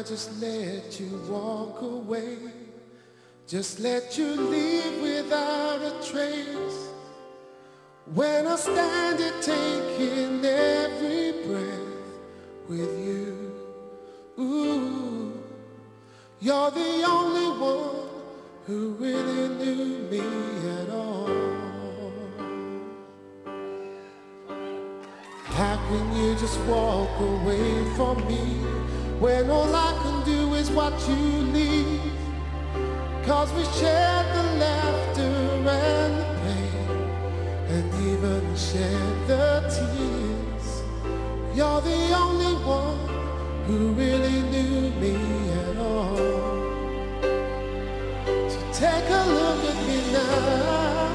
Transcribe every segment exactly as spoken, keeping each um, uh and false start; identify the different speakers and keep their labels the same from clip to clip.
Speaker 1: just let you walk away, just let you leave without a trace. When I stand here taking every breath with you, ooh, you're the only one who really knew me at all. How can you just walk away from me when all I can do is watch you leave? Cause we shared the laughter and the pain, and even shared the tears. You're the only one who really knew me at all. So take a look at me now.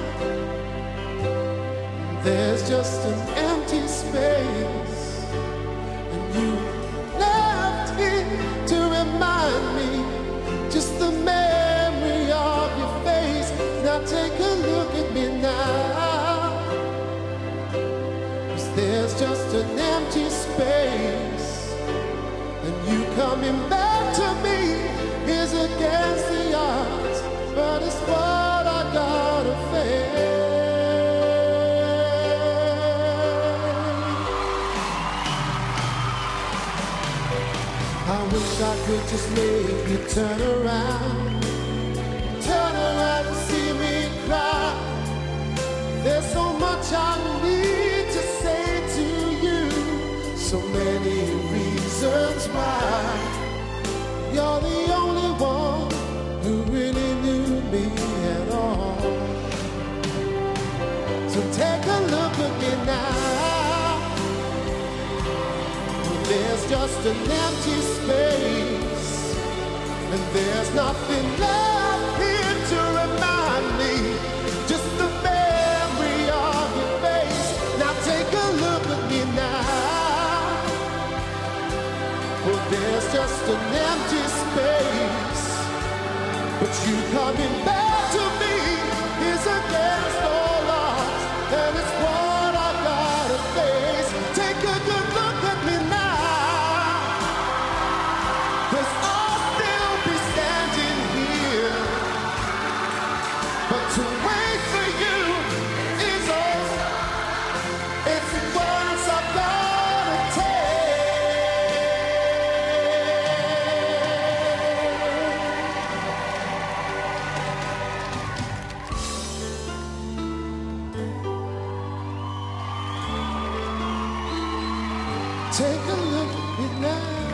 Speaker 1: There's just an empty space, and you left here to remind me, just the memory of your face. Now take a look at me now, 'cause there's just an empty space, and you coming back to me is against the odds, but it's what I gotta face. I wish I could just make you turn around, turn around and see me cry. There's so much I need to say to you, so many reasons why. You're the only one who really knew me at all. So take a look at me now. There's just an empty space, and there's nothing left here to remind me, just the memory of your face. Now take a look at me now. Well, there's just an empty space, but you coming back to me is against all odds, and it's what I gotta face. Take a good look at me now. To wait for you is all, it's words I've gotta take. Take a look at me now.